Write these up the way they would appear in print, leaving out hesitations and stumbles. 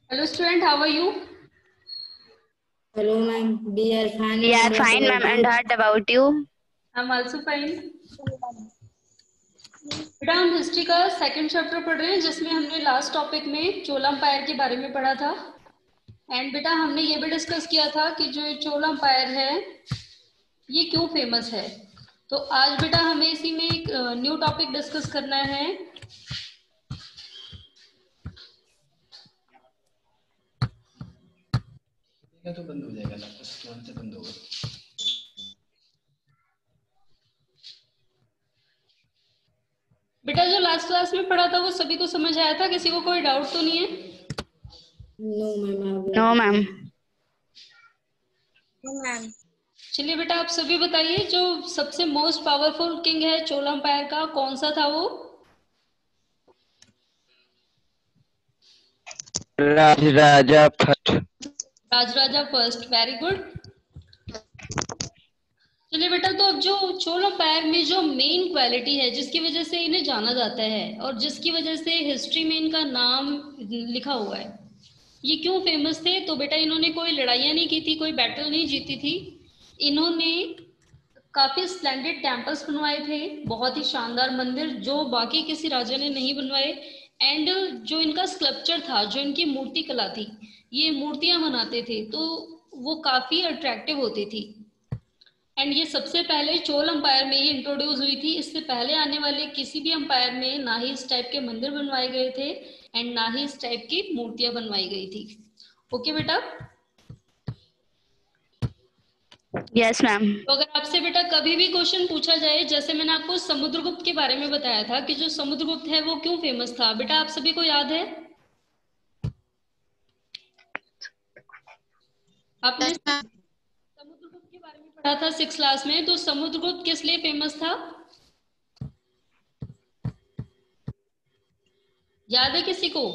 Hello student, how are you? Hello, ma'am. We are fine, We ma'am. are What fine, about ma'am. And you? what about you? I'm also fine. बेटा हम history का second chapter पढ़ रहे हैं जिसमें हमने last topic में चोला empire के बारे में पढ़ा था। एंड बेटा हमने ये भी डिस्कस किया था कि जो ये चोला अम्पायर है ये क्यों फेमस है। तो आज बेटा हमें इसी में एक न्यू टॉपिक डिस्कस करना है। तो बंद हो जाएगा, लैपटॉप तुरंत से बंद होगा। बेटा जो लास्ट क्लास में पढ़ा था वो सभी को समझ आया था? किसी को कोई डाउट तो नहीं है? No, ma'am. No, ma'am. चलिए बेटा आप सभी बताइए जो सबसे मोस्ट पावरफुल किंग है चोला अम्पायर का कौन सा था वो? Rajaraja first. Rajaraja first, very good. चलिए बेटा तो अब जो चोल अम्पायर में जो मेन क्वालिटी है जिसकी वजह से इन्हें जाना जाता है और जिसकी वजह से हिस्ट्री में इनका नाम लिखा हुआ है, ये क्यों फेमस थे? तो बेटा इन्होंने कोई लड़ाइयाँ नहीं की थी, कोई बैटल नहीं जीती थी। इन्होंने काफी स्प्लेंडेड टेम्पल्स बनवाए थे, बहुत ही शानदार मंदिर जो बाकी किसी राजा ने नहीं बनवाए। एंड जो इनका स्कल्पचर था, जो इनकी मूर्ति कला थी, ये मूर्तियां बनाते थे तो वो काफी अट्रैक्टिव होती थी। एंड ये सबसे पहले चोल अम्पायर में ही इंट्रोड्यूस हुई थी। इससे पहले आने वाले किसी भी अम्पायर में ना ही इस टाइप के मंदिर बनवाए गए थे एंड ना ही इस टाइप की मूर्तियां बनवाई गई थी। ओके बेटा? Yes, ma'am. तो अगर आपसे बेटा कभी भी क्वेश्चन पूछा जाए, जैसे मैंने आपको समुद्रगुप्त के बारे में बताया था कि जो समुद्रगुप्त है वो क्यों फेमस था, बेटा आप सभी को याद है? आपने समुद्रगुप्त के बारे में पढ़ा था 6th क्लास में। तो समुद्रगुप्त किस लिए फेमस था, याद है किसी को?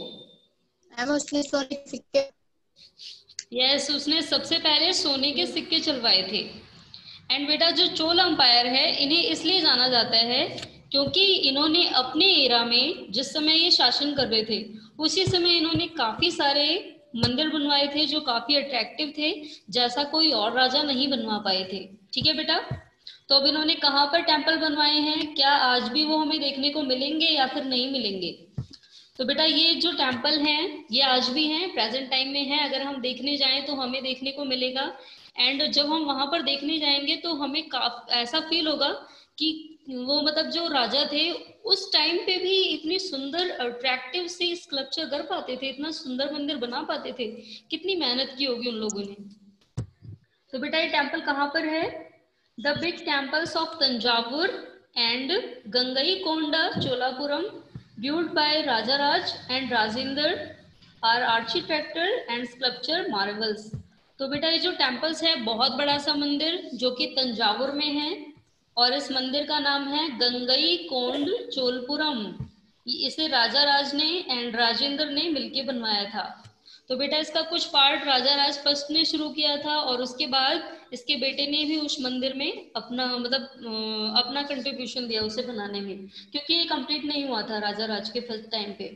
यस, उसने सबसे पहले सोने के सिक्के चलवाए थे। एंड बेटा जो चोल अम्पायर है इन्हें इसलिए जाना जाता है क्योंकि इन्होंने अपने एरा में जिस समय ये शासन कर रहे थे उसी समय इन्होंने काफी सारे मंदिर बनवाए थे जो काफी अट्रैक्टिव थे, जैसा कोई और राजा नहीं बनवा पाए थे। ठीक है बेटा? तो अब इन्होंने कहाँ पर टेम्पल बनवाए हैं, क्या आज भी वो हमें देखने को मिलेंगे या फिर नहीं मिलेंगे? तो बेटा ये जो टेम्पल हैं ये आज भी हैं, प्रेजेंट टाइम में है। अगर हम देखने जाएं तो हमें देखने को मिलेगा। एंड जब हम वहां पर देखने जाएंगे तो हमें ऐसा फील होगा कि वो मतलब जो राजा थे उस टाइम पे भी इतनी सुंदर अट्रैक्टिव सी स्कल्पचर कर पाते थे, इतना सुंदर मंदिर बना पाते थे। कितनी मेहनत की होगी उन लोगों ने। तो बेटा ये टेम्पल कहाँ पर है? The big temples of Thanjavur and Gangaikonda Cholapuram built by Rajaraj and Rajendra are architecture and sculpture marvels। तो बेटा ये जो टेम्पल्स है बहुत बड़ा सा मंदिर जो कि तंजावुर में है और इस मंदिर का नाम है गंगई कोंड चोलपुरम। इसे राजा राज ने एंड राजेंद्र ने मिलके बनवाया था। तो बेटा इसका कुछ पार्ट राजा राज फर्स्ट ने शुरू किया था और उसके बाद इसके बेटे ने भी उस मंदिर में अपना मतलब अपना कंट्रीब्यूशन दिया उसे बनाने में, क्योंकि ये कंप्लीट नहीं हुआ था राजा राज के फर्स्ट टाइम पे।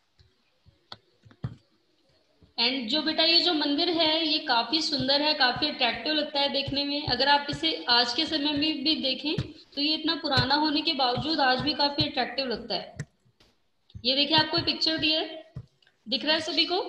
एंड जो बेटा ये जो मंदिर है ये काफी सुंदर है, काफी अट्रैक्टिव लगता है देखने में। अगर आप इसे आज के समय में भी देखें तो ये इतना पुराना होने के बावजूद आज भी काफी अट्रैक्टिव लगता है। ये देखिए आपको पिक्चर दिया है, दिख रहा है सभी को?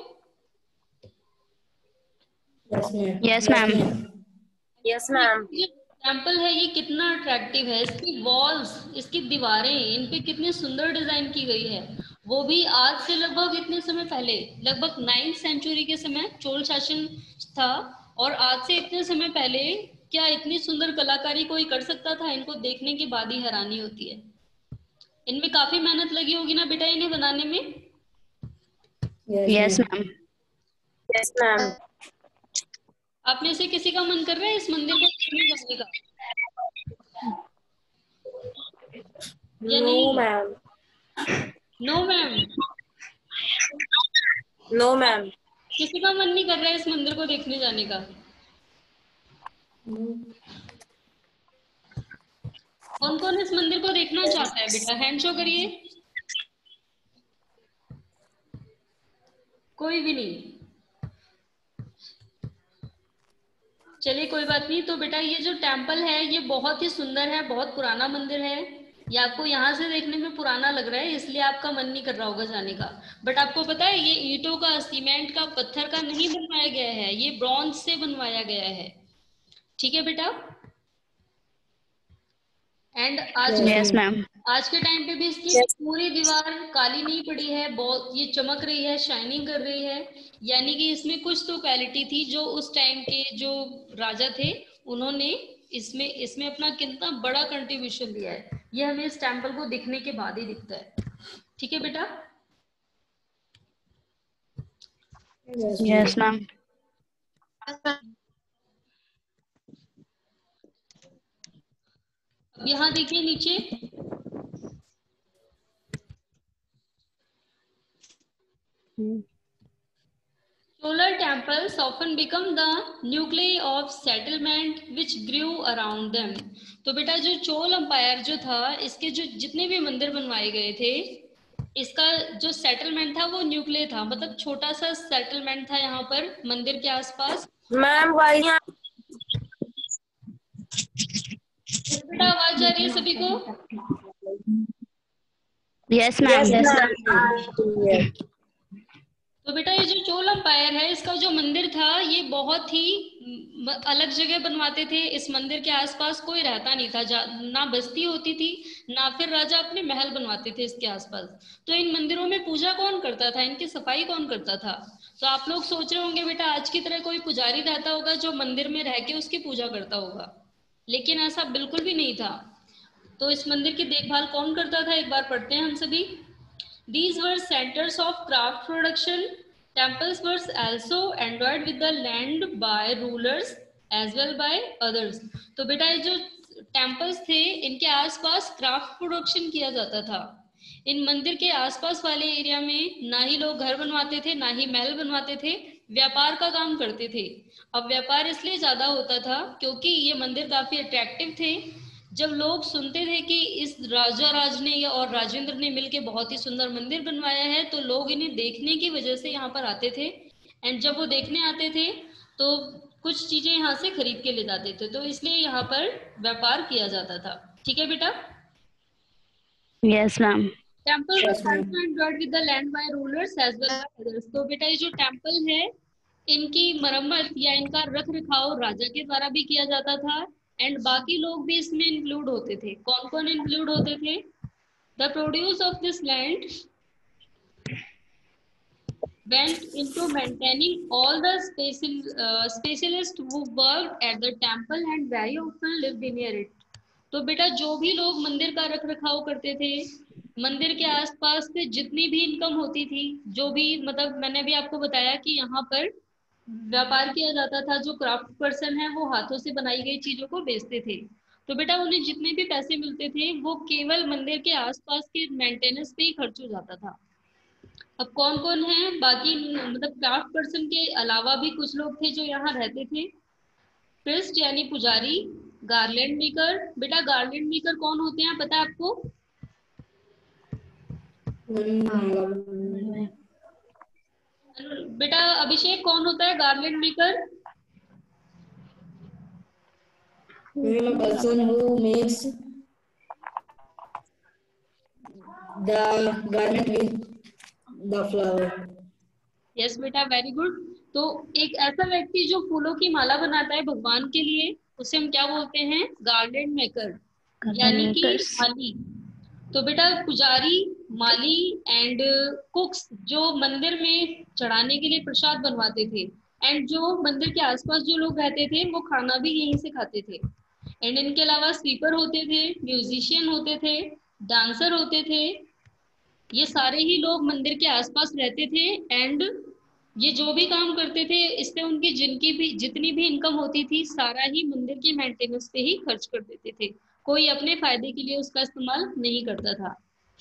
Yes, ma'am. Yes ma'am. ये टेम्पल है ये कितना अट्रैक्टिव है, इसकी वॉल्स, इसकी दीवारें, इन पे कितनी सुंदर डिजाइन की गई है। वो भी आज से लगभग इतने समय पहले, लगभग 9th सेंचुरी के समय चोल शासन था और आज से इतने समय पहले क्या इतनी सुंदर कलाकारी कोई कर सकता था? इनको देखने के बाद ही हैरानी होती है। इनमें काफी मेहनत लगी होगी ना बेटा इन्हें बनाने में? Yes, ma'am. Yes ma'am. आप में से किसी का मन कर रहा है इस मंदिर को देखने जाने का या नो नहीं? Ma'am. No ma'am, no ma'am. किसी का मन नहीं कर रहा है इस मंदिर को देखने जाने का? कौन कौन इस मंदिर को देखना चाहता है बेटा, हैंड शो करिए। कोई भी नहीं? चलिए कोई बात नहीं। तो बेटा ये जो टेम्पल है ये बहुत ही सुंदर है, बहुत पुराना मंदिर है। ये आपको यहाँ से देखने में पुराना लग रहा है, इसलिए आपका मन नहीं कर रहा होगा जाने का। बट आपको पता है ये ईंटों का, सीमेंट का, पत्थर का नहीं बनवाया गया है, ये ब्रॉन्ज से बनवाया गया है। ठीक है बेटा। And yes ma'am. आज के टाइम पे भी इसकी Yes. पूरी दीवार काली नहीं पड़ी है, बहुत ये चमक रही है, शाइनिंग कर रही है। यानी कि इसमें कुछ तो क्वालिटी थी जो उस टाइम के जो राजा थे उन्होंने इसमें अपना कितना बड़ा कंट्रीब्यूशन दिया है। ये हमें इस टेम्पल को दिखने के बाद ही दिखता है। ठीक है बेटा। Yes ma'am. अब यहाँ देखिए नीचे, Solar temples often become the nuclei of settlement which grew around them. तो बेटा जो चोल अम्पायर जो था, इसके जो जितने भी मंदिर बनवाए गए थे, इसका जो सेटलमेंट था वो न्यूक्लियर था, मतलब छोटा सा सेटलमेंट था यहाँ पर मंदिर के आसपास। मैम वाई बेटा आवाज आ रही है सभी को? Yes ma'am. तो बेटा ये जो चोल अम्पायर है, इसका जो मंदिर था ये बहुत ही अलग जगह बनवाते थे। इस मंदिर के आसपास कोई रहता नहीं था, ना बस्ती होती थी, ना फिर राजा अपने महल बनवाते थे इसके आसपास। तो इन मंदिरों में पूजा कौन करता था, इनकी सफाई कौन करता था? तो आप लोग सोच रहे होंगे बेटा आज की तरह कोई पुजारी रहता होगा जो मंदिर में रह के उसकी पूजा करता होगा, लेकिन ऐसा बिल्कुल भी नहीं था। तो इस मंदिर की देखभाल कौन करता था, एक बार पढ़ते हैं हम सभी। These were centers of craft production. Temples were also endowed with the land by rulers as well by others. तो बेटा ये जो टेम्पल्स थे इनके आसपास क्राफ्ट प्रोडक्शन किया जाता था। इन मंदिर के आसपास वाले एरिया में ना ही लोग घर बनवाते थे, ना ही महल बनवाते थे, व्यापार का काम करते थे। अब व्यापार इसलिए ज्यादा होता था क्योंकि ये मंदिर काफी अट्रैक्टिव थे। जब लोग सुनते थे कि इस राजा राज ने और राजेंद्र ने मिलके बहुत ही सुंदर मंदिर बनवाया है, तो लोग इन्हें देखने की वजह से यहाँ पर आते थे। एंड जब वो देखने आते थे तो कुछ चीजें यहाँ से खरीद के ले जाते थे, तो इसलिए यहाँ पर व्यापार किया जाता था। ठीक है बेटा। Yes ma'am. Temple with the land by rulers as well by others. तो बेटा ये जो टेम्पल है इनकी मरम्मत या इनका रख रखाव राजा के द्वारा भी किया जाता था, एंड बाकी लोग भी इसमें इंक्लूड होते थे। कौन कौन इंक्लूड होते थे? The produce of this land went into maintaining all the specialists who worked at the temple and very often lived near it. तो बेटा जो भी लोग मंदिर का रख रखाव करते थे, मंदिर के आसपास से जितनी भी इनकम होती थी, जो भी मतलब मैंने भी आपको बताया कि यहाँ पर व्यापार किया जाता था, जो क्राफ्ट पर्सन है वो हाथों से बनाई गई चीजों को बेचते थे। तो बेटा उन्हें जितने भी पैसे मिलते थे वो केवल मंदिर के आसपास के मेंटेनेंस पे ही खर्च हो जाता था। अब कौन कौन है बाकी, मतलब क्राफ्ट पर्सन के अलावा भी कुछ लोग थे जो यहाँ रहते थे। प्रिस्ट यानी पुजारी, गार्लैंड मेकर। बेटा गार्लैंड मेकर कौन होते हैं पता है आपको? बेटा अभिषेक कौन होता है garland maker? person who makes the garment with the flower. Yes बेटा वेरी गुड। तो एक ऐसा व्यक्ति जो फूलों की माला बनाता है भगवान के लिए, उसे हम क्या बोलते हैं? गार्लैंड मेकर यानी कि माली। तो बेटा पुजारी, माली एंड कुक्स जो मंदिर में चढ़ाने के लिए प्रसाद बनवाते थे, एंड जो मंदिर के आसपास जो लोग रहते थे वो खाना भी यहीं से खाते थे। एंड इनके अलावा स्वीपर होते थे, म्यूजिशियन होते थे, डांसर होते थे। ये सारे ही लोग मंदिर के आसपास रहते थे, एंड ये जो भी काम करते थे इससे उनकी जितनी भी इनकम होती थी सारा ही मंदिर के मेंटेनेंस पे ही खर्च कर देते थे। कोई अपने फायदे के लिए उसका इस्तेमाल नहीं करता था।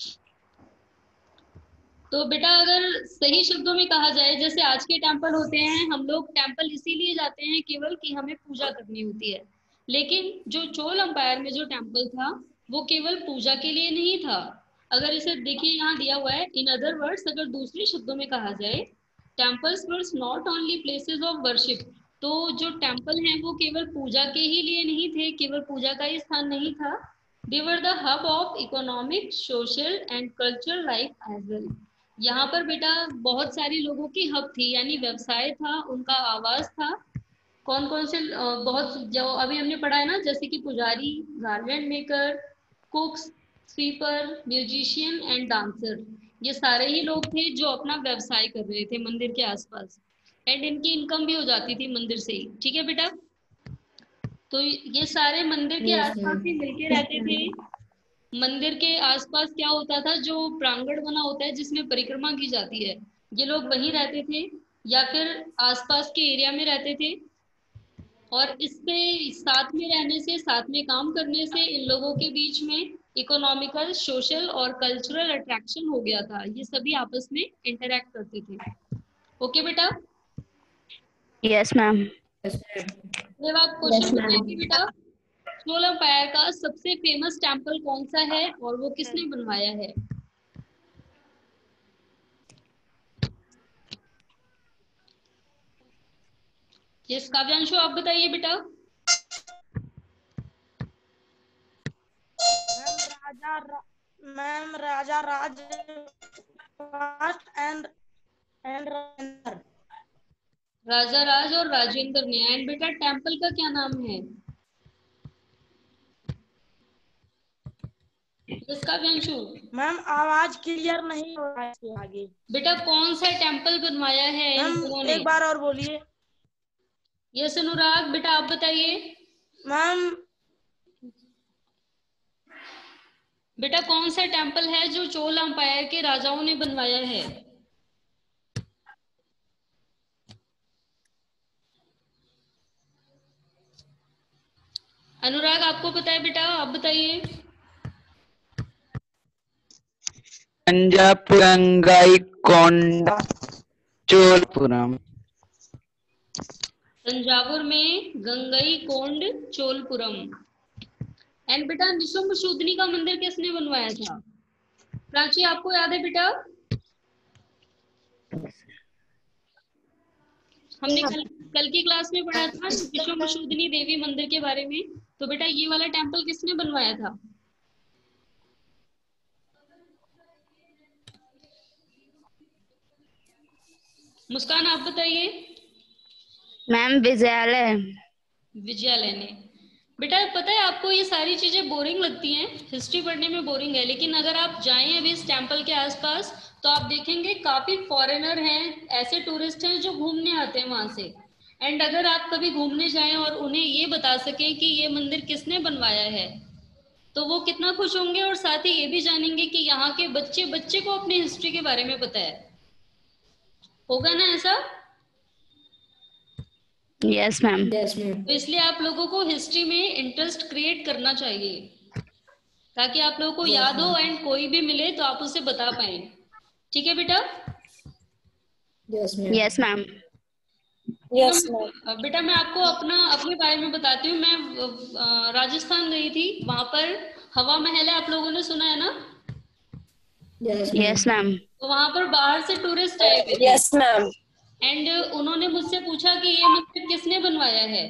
तो बेटा अगर सही शब्दों में कहा जाए, जैसे आज के टेम्पल होते हैं, हम लोग टेम्पल इसीलिए जाते हैं केवल कि हमें पूजा करनी होती है, लेकिन जो चोल अम्पायर में जो टेम्पल था वो केवल पूजा के लिए नहीं था। अगर इसे देखिए यहाँ दिया हुआ है, इन अदर वर्ड्स अगर दूसरे शब्दों में कहा जाए, temples were not only places of worship, तो जो टेम्पल हैं वो केवल पूजा के ही लिए नहीं थे, केवल पूजा का ही स्थान नहीं था। They were the hub of economic, social and cultural life as well. यहाँ पर बेटा बहुत सारे लोगों की हब थी, यानी व्यवसाय था, उनका आवास था। कौन कौन से बहुत जो अभी हमने पढ़ा है ना, जैसे कि पुजारी, garment maker, cooks, sweeper, musician and dancer, ये सारे ही लोग थे जो अपना व्यवसाय कर रहे थे मंदिर के आसपास, एंड इनकी इनकम भी हो जाती थी मंदिर से ही। ठीक है बेटा, तो ये सारे मंदिर के Yes, आसपास ma'am. ही मिलके रहते थे। मंदिर के आसपास क्या होता था, जो प्रांगण बना होता है जिसमें परिक्रमा की जाती है, ये लोग वहीं रहते थे या फिर आसपास के एरिया में रहते थे। और इससे साथ में रहने से, साथ में काम करने से इन लोगों के बीच में इकोनॉमिकल, सोशल और कल्चरल अट्रैक्शन हो गया था। ये सभी आपस में इंटरेक्ट करते थे। ओके बेटा, Yes, ma'am. Yes, ma'am. जब आप क्वेश्चन बताएंगे बेटा, चोल एम्पायर का सबसे फेमस टेम्पल कौन सा है और वो किसने बनवाया है? यस काव्यांशु, आप बताइए बेटा। Ma'am Raja Raj and Rajendra. राजा राज और राजेंद्र ने। एंड बेटा टेम्पल का क्या नाम है? यस काव्यांशु। मैम आवाज क्लियर नहीं हो रहा है इसके आगे। बेटा कौन सा टेम्पल बनवाया है इन मैम लोगों ने? एक बार और बोलिए। यस अनुराग, बेटा आप बताइए। मैम बेटा कौन सा टेम्पल है जो चोल एम्पायर के राजाओं ने बनवाया है? अनुराग आपको पता है बेटा, आप बताइए। गंगाईकोंडा चोलपुरम। तंजावुर में गंगईकोंड चोलपुरम। एंड बेटा निशुंभ शूद्रनी का मंदिर किसने बनवाया था? प्राची आपको याद है बेटा? हमने कल की क्लास में पढ़ा था निशुंभ शूद्रनी देवी मंदिर के बारे में। तो बेटा ये वाला टेम्पल किसने बनवाया था? मुस्कान आप बताइए। मैम विजयालय। विजयालय ने। बेटा पता है आपको ये सारी चीजें बोरिंग लगती हैं, हिस्ट्री पढ़ने में बोरिंग है, लेकिन अगर आप जाएं अभी इस टेम्पल के आसपास तो आप देखेंगे काफी फॉरेनर हैं, ऐसे टूरिस्ट हैं जो घूमने आते हैं वहां से। एंड अगर आप कभी घूमने जाएं और उन्हें ये बता सकें कि ये मंदिर किसने बनवाया है तो वो कितना खुश होंगे, और साथ ही ये भी जानेंगे कि यहाँ के बच्चे बच्चे को अपनी हिस्ट्री के बारे में पता है। होगा ना ऐसा? Yes, ma'am. Yes, ma'am. तो इसलिए आप लोगों को हिस्ट्री में इंटरेस्ट क्रिएट करना चाहिए ताकि आप लोगों को याद हो एंड कोई भी मिले तो आप उसे बता पाए। ठीक है बेटा? Yes, ma'am. Yes, ma'am. Yes, ma'am. बेटा मैं आपको अपने बारे में बताती हूँ। मैं राजस्थान गई थी, वहां पर हवा महल है, आप लोगों ने सुना है ना? Yes, ma'am. Yes, ma'am. तो वहां पर बाहर से टूरिस्ट आए हुए थे Yes, ma'am. एंड उन्होंने मुझसे पूछा कि ये मंदिर किसने बनवाया है।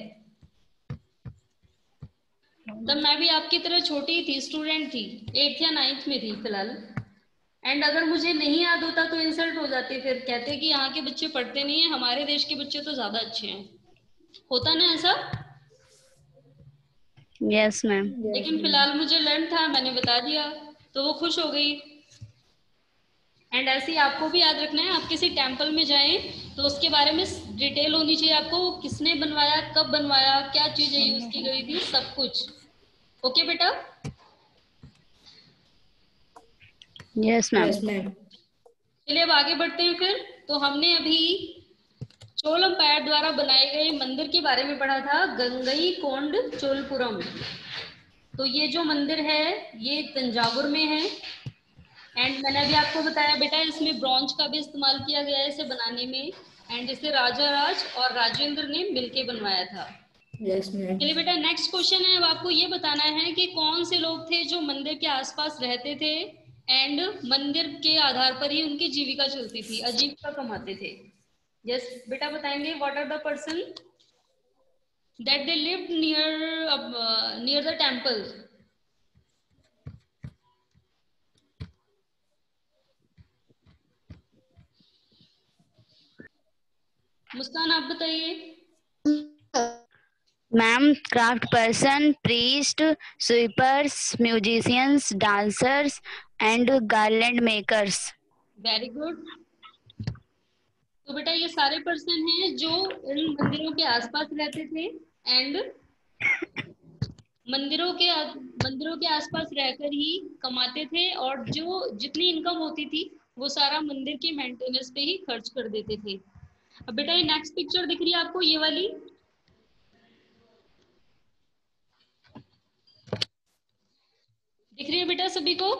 तब मैं भी आपकी तरह छोटी थी, स्टूडेंट थी, 8th या 9th में थी फिलहाल। एंड अगर मुझे नहीं याद होता तो इंसल्ट हो जाती, फिर कहते कि यहाँ के बच्चे पढ़ते नहीं है, हमारे देश के बच्चे तो ज्यादा अच्छे हैं। होता ना ऐसा? Yes, ma'am. लेकिन फिलहाल मुझे लर्न था, मैंने बता दिया तो वो खुश हो गई। एंड ऐसे ही आपको भी याद रखना है, आप किसी टेम्पल में जाएं तो उसके बारे में डिटेल होनी चाहिए आपको, किसने बनवाया, कब बनवाया, क्या चीजें यूज की गई थी, सब कुछ। ओके बेटा? Yes, ma'am. Yes, ma'am. चलिए अब आगे बढ़ते हैं। फिर तो हमने अभी चोल एम्पायर द्वारा बनाए गए मंदिर के बारे में पढ़ा था, गंगईकोंड चोलपुरम। तो ये जो मंदिर है ये तंजावुर में है। एंड मैंने अभी आपको बताया बेटा इसमें ब्रॉन्ज का भी इस्तेमाल किया गया है इसे बनाने में। एंड इसे राजा राज और राजेंद्र ने मिलके बनवाया था। Yes, ma'am. चलिए बेटा नेक्स्ट क्वेश्चन है, अब आपको ये बताना है कि कौन से लोग थे जो मंदिर के आसपास रहते थे एंड मंदिर के आधार पर ही उनकी जीविका चलती थी, आजीविका कमाते थे। यस बेटा बताएंगे, what are the person? that they lived near the temple. Muskan आप बताइए। Ma'am craft person, priest, sweepers, musicians, dancers and garland makers. Very good. तो बेटा ये सारे पर्सन हैं जो इन मंदिरों के आसपास रहते थे एंड मंदिरों के आसपास रहकर ही कमाते थे, और जो जितनी इनकम होती थी वो सारा मंदिर के मेंटेनेंस पे ही खर्च कर देते थे। अब बेटा ये नेक्स्ट पिक्चर दिख रही है आपको, ये वाली दिख रही है बेटा सभी को?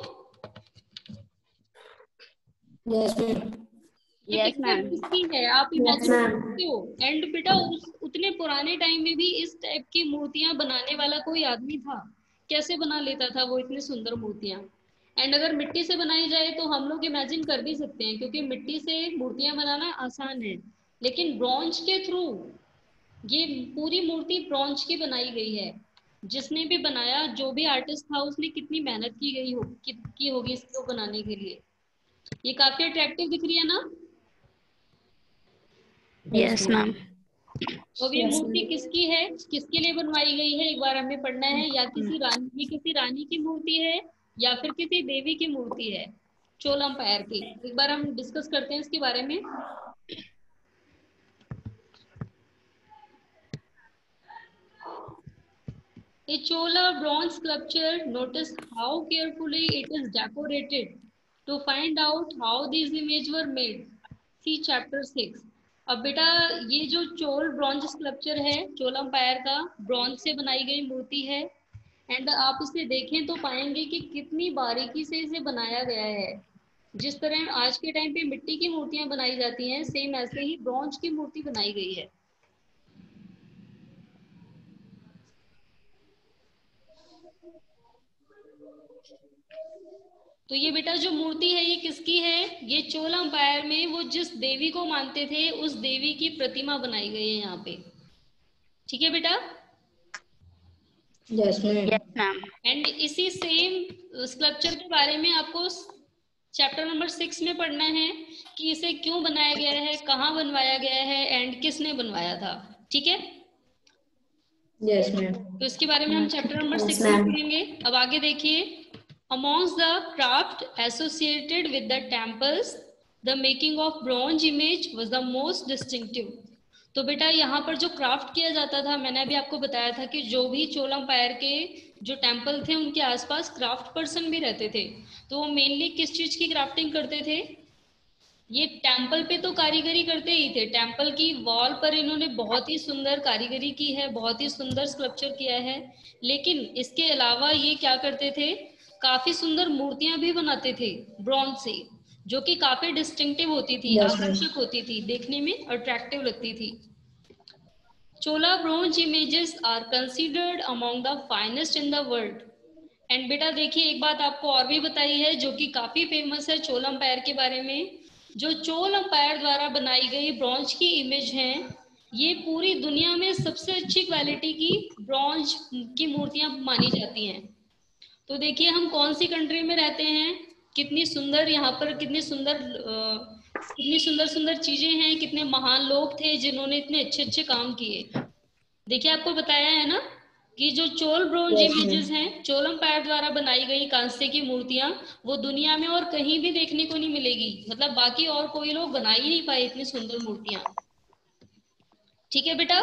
Yes ma'am. ये Yes, पिक्चर ma'am. किसकी है आप इमेजिन कर सकते हो? एंड बेटा उतने पुराने टाइम में भी इस टाइप की मूर्तियां बनाने वाला कोई आदमी था? कैसे बना लेता था वो इतनी सुंदर मूर्तियां? एंड अगर मिट्टी से बनाई जाए तो हम लोग इमेजिन कर भी सकते हैं, क्योंकि मिट्टी से मूर्तियां बनाना आसान है, लेकिन ब्रॉन्ज के थ्रू ये पूरी मूर्ति ब्रॉन्ज की बनाई गई है। जिसने भी बनाया, जो भी आर्टिस्ट था, उसने कितनी मेहनत की होगी इसको बनाने के लिए। ये काफी अट्रैक्टिव दिख रही है ना? Yes ma'am. तो ये मूर्ति किसकी है, किसके लिए बनवाई गई है, एक बार हमें पढ़ना है। या किसी रानी की मूर्ति है या फिर किसी देवी की मूर्ति है चोल अंपायर की। एक बार हम डिस्कस करते हैं इसके बारे में। A Chola bronze sculpture, notice how carefully it is decorated. To find out how these images were made, see chapter 6. अब बेटा ये जो चोल ब्रॉन्ज स्कल्पचर है, चोल अंपायर का ब्रॉन्ज से बनाई गई मूर्ति है। एंड आप इसे देखें तो पाएंगे कि कितनी बारीकी से इसे बनाया गया है। जिस तरह आज के टाइम पे मिट्टी की मूर्तियां बनाई जाती हैं, सेम ऐसे ही ब्रॉन्ज की मूर्ति बनाई गई है। तो ये बेटा जो मूर्ति है ये किसकी है? ये चोल अंपायर में वो जिस देवी को मानते थे उस देवी की प्रतिमा बनाई गई है यहाँ पे। ठीक है बेटा? Yes ma'am. Yes ma'am. And इसी सेम स्कल्पचर के बारे में आपको चैप्टर नंबर 6 में पढ़ना है कि इसे क्यों बनाया गया है, कहाँ बनवाया गया है एंड किसने बनवाया था। ठीक है? Yes ma'am. तो इसके बारे में हम चैप्टर नंबर 6 में पढ़ेंगे। अब आगे देखिए। Amongst the craft associated with the temples, the making of bronze image was the most distinctive. तो बेटा यहाँ पर जो क्राफ्ट किया जाता था, मैंने अभी आपको बताया था कि जो भी चोल अंपायर के जो टेम्पल थे उनके आसपास क्राफ्ट पर्सन भी रहते थे। तो वो मेनली किस चीज की क्राफ्टिंग करते थे? ये टेम्पल पे तो कारीगरी करते ही थे। टेम्पल की वॉल पर इन्होंने बहुत ही सुंदर कारीगरी की है, बहुत ही सुंदर स्कल्पचर किया है। लेकिन इसके अलावा ये क्या करते थे, काफी सुंदर मूर्तियां भी बनाते थे ब्रॉन्ज से, जो कि काफी डिस्टिंक्टिव होती थी, आकर्षक होती थी, देखने में अट्रैक्टिव लगती थी। Chola bronze images are considered among the finest in the world. And बेटा देखिए एक बात आपको और भी बताई है जो कि काफी फेमस है चोल अंपायर के बारे में। जो चोल अंपायर द्वारा बनाई गई ब्रॉन्ज की इमेज है, ये पूरी दुनिया में सबसे अच्छी क्वालिटी की ब्रॉन्ज की मूर्तियां मानी जाती हैं। तो देखिए हम कौन सी कंट्री में रहते हैं, कितनी सुंदर यहाँ पर कितनी सुंदर चीजें हैं, कितने महान लोग थे जिन्होंने इतने अच्छे अच्छे काम किए। देखिए आपको बताया है ना कि जो चोल ब्रोंज इमेजेस हैं, चोल अंपायर द्वारा बनाई गई कांस्य की मूर्तियां, वो दुनिया में और कहीं भी देखने को नहीं मिलेगी। मतलब बाकी और कोई लोग बना ही नहीं पाए इतनी सुंदर मूर्तियां। ठीक है बेटा?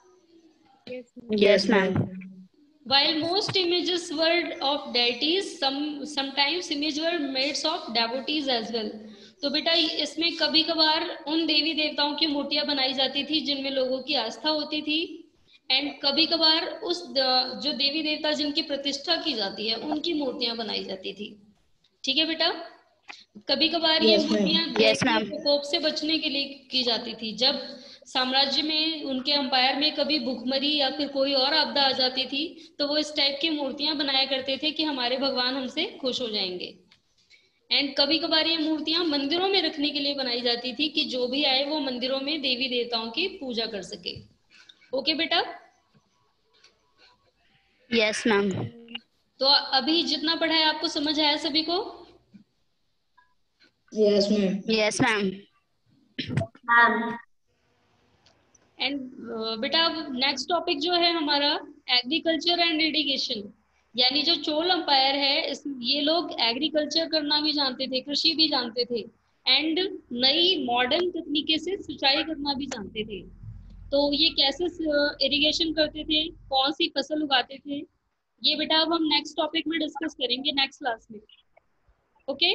Yes ma'am. While most images were of deities, sometimes images were made of devotees as well. तो बेटा इसमें कभी कभार उन देवी देवताओं की मूर्तियां बनाई जाती थी जिनमें लोगों की आस्था होती थी, एंड कभी कभार उस जो देवी देवता जिनकी प्रतिष्ठा की जाती है उनकी मूर्तियां बनाई जाती थी। ठीक है बेटा? कभी कभार ये मूर्तियां प्रकोप से बचने के लिए की जाती थी। जब साम्राज्य में, उनके अंपायर में कभी भूखमरी या फिर कोई और आपदा आ जाती थी, तो वो इस टाइप की मूर्तियां बनाया करते थे कि हमारे भगवान हमसे खुश हो जाएंगे। एंड कभी कभार ये मूर्तियां मंदिरों में रखने के लिए बनाई जाती थी कि जो भी आए वो मंदिरों में देवी देवताओं की पूजा कर सके। ओके बेटा? Yes ma'am. तो अभी जितना पढ़ा है आपको समझ आया सभी को? Yes ma'am. Yes ma'am. And बेटा अब नेक्स्ट टॉपिक जो है हमारा एग्रीकल्चर एंड इरिगेशन, यानी जो चोल अंपायर है ये लोग एग्रीकल्चर करना भी जानते थे, कृषि भी जानते थे एंड नई मॉडर्न तकनीके से सिंचाई करना भी जानते थे। तो ये कैसे इरिगेशन करते थे, कौन सी फसल उगाते थे, ये बेटा अब हम नेक्स्ट टॉपिक में डिस्कस करेंगे नेक्स्ट क्लास में। Okay?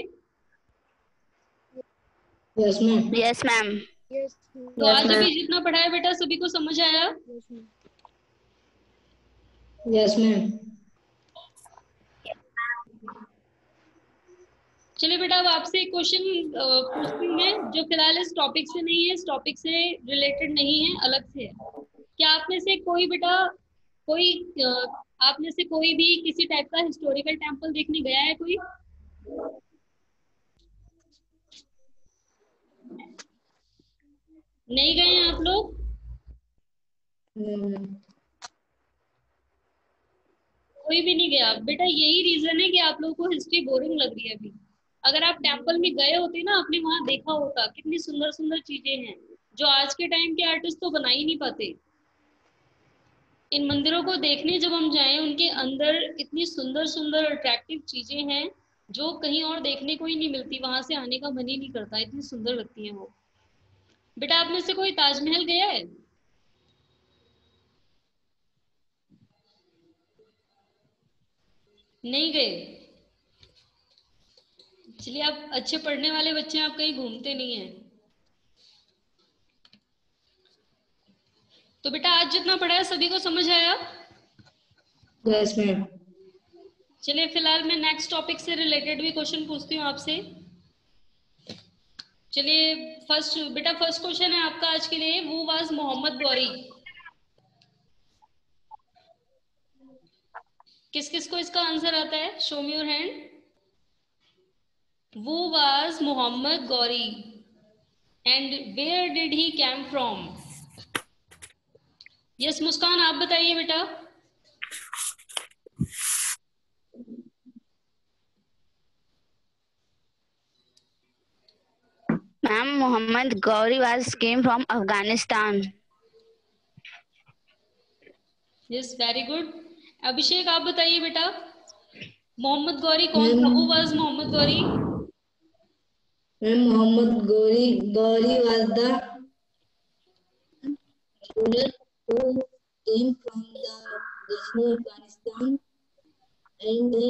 Yes ma'am. Yes ma'am. तो आज अभी जितना पढ़ा है बेटा सभी को समझ आया? Yes ma'am. चलिए बेटा अब आपसे एक क्वेश्चन पूछती हूँ मैं, जो फिलहाल इस टॉपिक से नहीं है, इस टॉपिक से रिलेटेड नहीं है, अलग से है। क्या आप में से कोई बेटा आप में से कोई भी किसी टाइप का हिस्टोरिकल टेम्पल देखने गया है कोई? नहीं गए हैं आप लोग? कोई भी नहीं गया बेटा? यही रीजन है कि आप लोगों को हिस्ट्री बोरिंग लग रही है अभी। अगर आप टेम्पल में गए होते ना, आपने वहां देखा होता कितनी सुंदर सुंदर चीजें हैं जो आज के टाइम के आर्टिस्ट तो बना ही नहीं पाते। इन मंदिरों को देखने जब हम जाएं, उनके अंदर इतनी सुंदर सुंदर अट्रैक्टिव चीजें हैं जो कहीं और देखने को ही नहीं मिलती, वहां से आने का मन ही नहीं करता, इतनी सुंदर लगती हैं वो। बेटा आप में से कोई ताजमहल गया है? नहीं गए? चलिए, आप अच्छे पढ़ने वाले बच्चे हैं, आप कहीं घूमते नहीं हैं। तो बेटा आज जितना पढ़ा है सभी को समझ आया? Yes ma'am. चलिए फिलहाल मैं नेक्स्ट टॉपिक से रिलेटेड भी क्वेश्चन पूछती हूँ आपसे। चलिए फर्स्ट क्वेश्चन है आपका आज के लिए, वो वाज मोहम्मद गौरी। किस किस को इसका आंसर आता है? Show me your hand. वो was Mohammad Ghori and where did he came from? Yes Muskan, आप बताइए बेटा। Ma'am Mohammad Ghori was came from Afghanistan. Yes very good. Abhishek आप बताइए बेटा, मोहम्मद गौरी कौन था? वो was Mohammad Ghori. Mohammad Ghori was the ruler who came from the region of Afghanistan, and he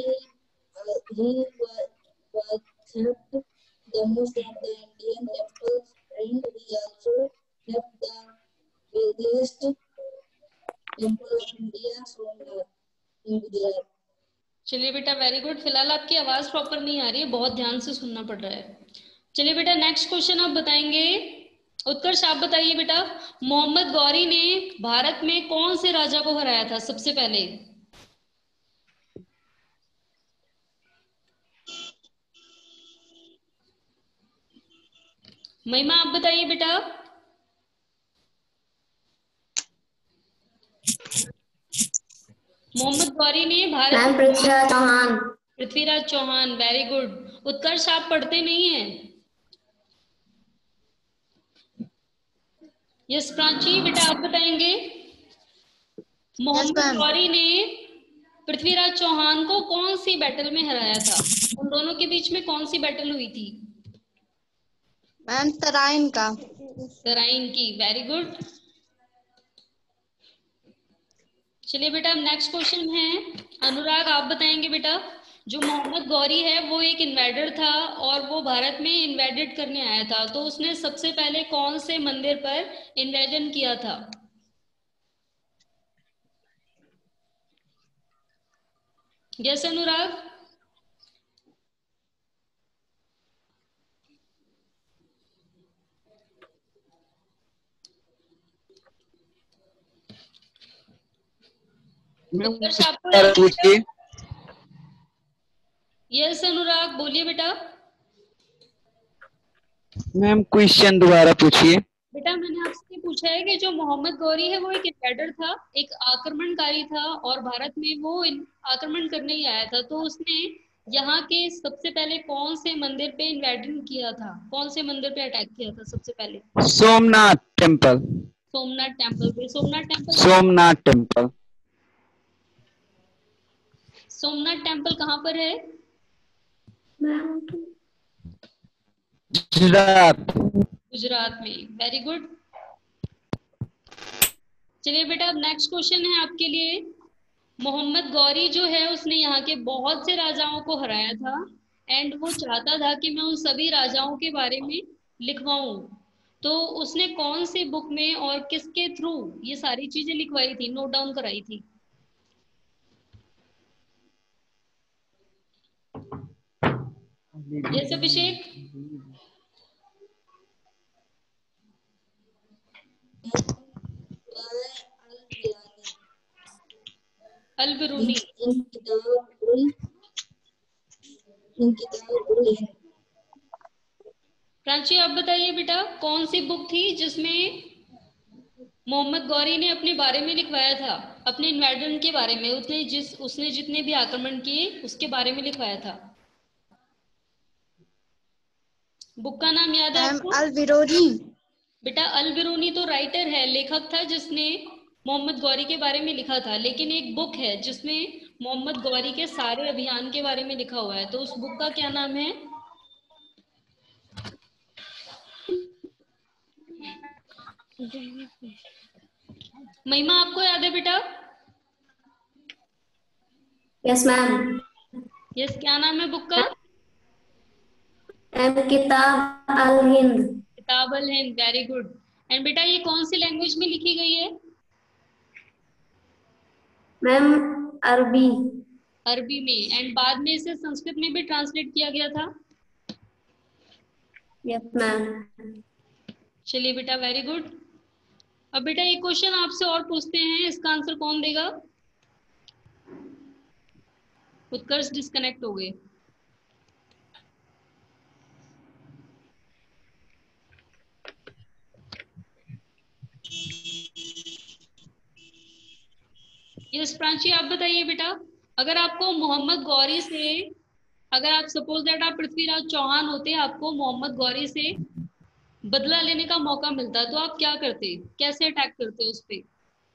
worshipped the most of the Indian temples, and he also left the wealthiest temple of India, Somnath, in Gujarat. चलिए बेटा very good. फिलहाल आपकी आवाज proper नहीं आ रही है, बहुत ध्यान से सुनना पड़ रहा है। चलिए बेटा नेक्स्ट क्वेश्चन आप बताएंगे। उत्कर्ष आप बताइए बेटा, मोहम्मद गौरी ने भारत में कौन से राजा को हराया था सबसे पहले? महिमा आप बताइए बेटा। मोहम्मद गौरी ने भारत में पृथ्वीराज चौहान, वेरी गुड। उत्कर्ष आप पढ़ते नहीं हैं? यस प्राची बेटा आप बताएंगे। मोहम्मद गौरी ने पृथ्वीराज चौहान को कौन सी बैटल में हराया था? उन दोनों के बीच में कौन सी बैटल हुई थी? मैम तराइन का। तराइन की, वेरी गुड। चलिए बेटा नेक्स्ट क्वेश्चन है, अनुराग आप बताएंगे बेटा। जो मोहम्मद गौरी है वो एक इन्वेडर था और वो भारत में इन्वेडेड करने आया था, तो उसने सबसे पहले कौन से मंदिर पर इन्वेजन किया था? यस अनुराग। पूछिए। यस अनुराग बोलिए बेटा। मैम क्वेश्चन दोबारा पूछिए। बेटा मैंने आपसे पूछा है कि जो मोहम्मद गौरी है वो एक इन्वेडर था, एक आक्रमणकारी था, और भारत में वो आक्रमण करने ही आया था। तो उसने यहाँ के सबसे पहले कौन से मंदिर पे इन्वेडन किया था, कौन से मंदिर पे अटैक किया था सबसे पहले? सोमनाथ टेम्पल। सोमनाथ टेम्पल पे। सोमनाथ टेम्पल। सोमनाथ टेम्पल कहाँ पर है? गुजरात। गुजरात में। Very good. चलिए बेटा अब नेक्स्ट क्वेश्चन है आपके लिए। मोहम्मद गौरी जो है उसने यहाँ के बहुत से राजाओं को हराया था, एंड वो चाहता था कि मैं उन सभी राजाओं के बारे में लिखवाऊं। तो उसने कौन सी बुक में और किसके थ्रू ये सारी चीजें लिखवाई थी, नोट डाउन कराई थी? यस अभिषेक। अल बिरूनी। इन किताब प्राची आप बताइए बेटा, कौन सी बुक थी जिसमें मोहम्मद गौरी ने अपने बारे में लिखवाया था, अपने इन्वेडन के बारे में, उसने जितने भी आक्रमण किए उसके बारे में लिखवाया था? बुक का नाम याद है मैम आपको? अल बिरूनी। बेटा अल बिरूनी तो राइटर है, लेखक था जिसने मोहम्मद गौरी के बारे में लिखा था, लेकिन एक बुक है जिसमें मोहम्मद गौरी के सारे अभियान के बारे में लिखा हुआ है। तो उस बुक का क्या नाम है? महिमा आपको याद है बेटा? Yes ma'am. यस, क्या नाम है बुक का? किताब al Hind. Kitab al Hind. Very good. And बेटा ये कौन सी लैंग्वेज में लिखी गई है? मैम अरबी। अरबी में। एंड बाद में इसे संस्कृत में भी ट्रांसलेट किया गया था? Yes ma'am. चलिए बेटा, वेरी गुड। अब बेटा एक क्वेश्चन आपसे और पूछते हैं, इसका आंसर कौन देगा? उत्कर्ष डिस्कनेक्ट हो गए। यस प्रांची आप बताइए बेटा, अगर आपको मोहम्मद गौरी से, अगर आप सपोज दैट आप पृथ्वीराज चौहान होते, आपको मोहम्मद गौरी से बदला लेने का मौका मिलता, तो आप क्या करते, कैसे अटैक करते उस पे?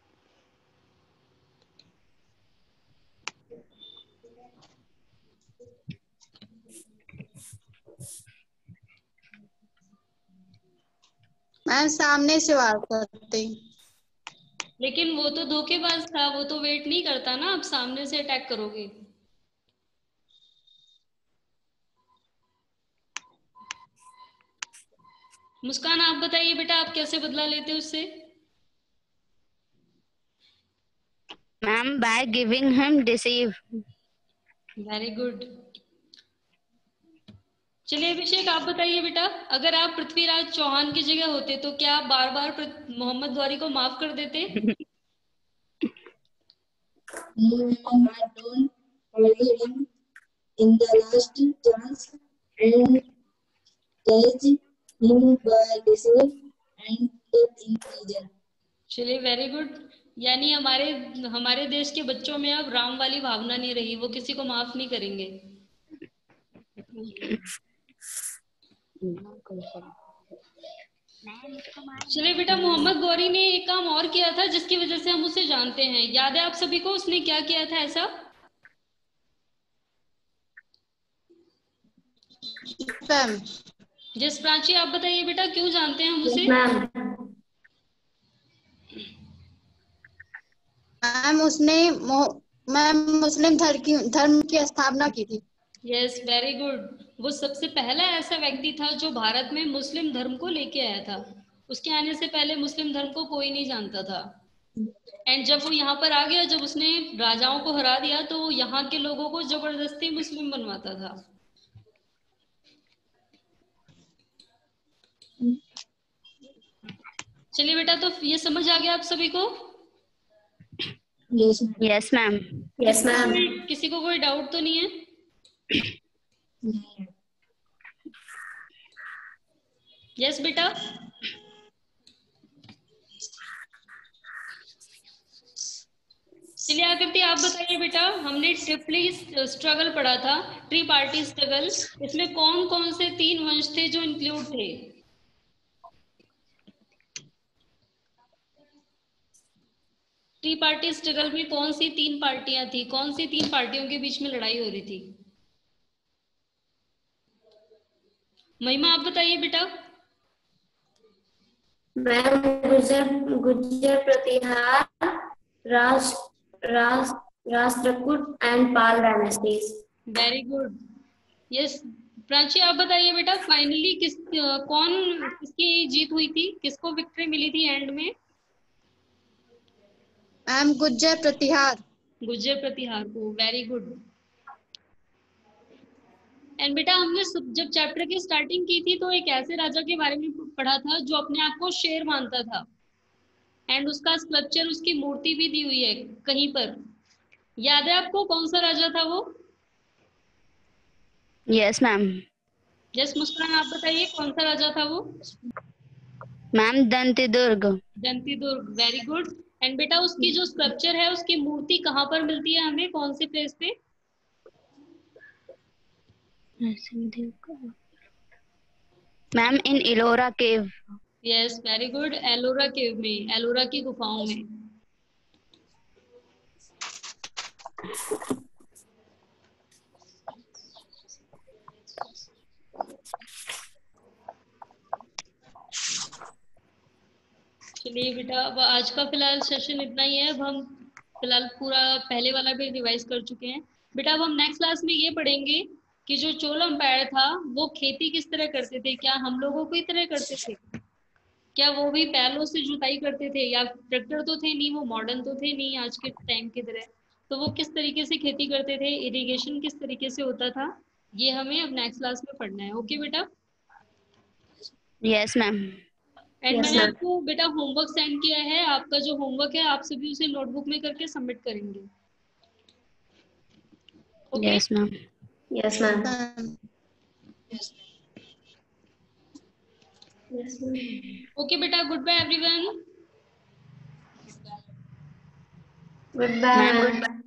मैम सामने से वार करते। लेकिन वो तो धोखेबाज था, वो तो वेट नहीं करता ना, आप सामने से अटैक करोगे। मुस्कान आप बताइए बेटा, आप कैसे बदला लेते उससे? Ma'am, by giving him deceive. Very good. चलिए अभिषेक आप बताइए बेटा, अगर आप पृथ्वीराज चौहान की जगह होते तो क्या आप बार बार मोहम्मद गौरी को माफ कर देते? No, I don't forgive him in the last chance and catch him by deceit and kept in prison. चलिए वेरी गुड। यानी हमारे हमारे देश के बच्चों में अब राम वाली भावना नहीं रही, वो किसी को माफ नहीं करेंगे। चलिए बेटा, मोहम्मद गौरी ने एक काम और किया था जिसकी वजह से हम उसे जानते हैं, याद है आप सभी को उसने क्या किया था ऐसा? जिस प्राची आप बताइए बेटा, क्यों जानते हैं हम उसे? मैम उसने मुस्लिम धर्म की स्थापना की थी। Yes very good. वो सबसे पहला ऐसा व्यक्ति था जो भारत में मुस्लिम धर्म को लेके आया था। उसके आने से पहले मुस्लिम धर्म को कोई नहीं जानता था। एंड जब वो यहाँ पर आ गया, जब उसने राजाओं को हरा दिया, तो यहाँ के लोगों को जबरदस्ती मुस्लिम बनवाता था। चलिए बेटा, तो ये समझ आ गया आप सभी को? Yes, ma'am. Yes ma'am. किसी को कोई डाउट तो नहीं है? यस बेटा। चलिए आकृति आप बताइए बेटा, हमने ट्रिपली स्ट्रगल पढ़ा था, ट्री पार्टी स्ट्रगल, इसमें कौन कौन से 3 वंश थे जो इंक्लूड थे? ट्री पार्टी स्ट्रगल में कौन सी 3 पार्टियां थी, कौन सी 3 पार्टियों के बीच में लड़ाई हो रही थी? महिमा आप बताइए बेटा। Ma'am Gurjara Pratihara, Rashtrakuta and Pala dynasties. Very good. Yes Prachi आप बताइए बेटा, फाइनली किसकी जीत हुई थी, किसको विक्ट्री मिली थी एंड में? मैम गुर्जर प्रतिहार। गुर्जर प्रतिहार को। Very good. एंड बेटा हमने जब चैप्टर की स्टार्टिंग की थी तो एक ऐसे राजा के बारे में पढ़ा था जो अपने आप को शेर मानता था, एंड उसका स्कल्पचर, उसकी मूर्ति भी दी हुई है कहीं पर। याद है आपको कौन सा राजा था वो? Yes ma'am. जस्ट मुस्कान आप बताइए कौन सा राजा था वो? Ma'am Dantidurga. Dantidurga. Very good. And बेटा उसकी जो स्कल्पचर है, उसकी मूर्ति कहाँ पर मिलती है हमें, कौन से प्लेस पे? Ma'am in Ellora cave. Yes very good, Ellora cave में, एलोरा की गुफाओं में। चलिए बेटा अब आज का फिलहाल सेशन इतना ही है। अब हम फिलहाल पूरा पहले वाला भी रिवाइज कर चुके हैं। बेटा अब हम नेक्स्ट क्लास में ये पढ़ेंगे कि जो चोल एम्पायर था वो खेती किस तरह करते थे, क्या हम लोगों को ही तरह करते थे, क्या वो भी बैलों से जुताई करते थे, या ट्रैक्टर तो थे नहीं, वो मॉडर्न तो थे नहीं आज के टाइम की तरह, तो वो किस तरीके से खेती करते थे, इरिगेशन किस तरीके से होता था, ये हमें अब नेक्स्ट क्लास में पढ़ना है। ओके बेटा। Yes ma'am. एंड Yes, मैंने ma'am. आपको बेटा होमवर्क सेंड किया है, आपका जो होमवर्क है आप सभी उसे नोटबुक में करके सबमिट करेंगे। Okay yes ma'am. Yes, ma'am. Yes. Okay बेटा, goodbye everyone. Goodbye, ma'am ma'am. Good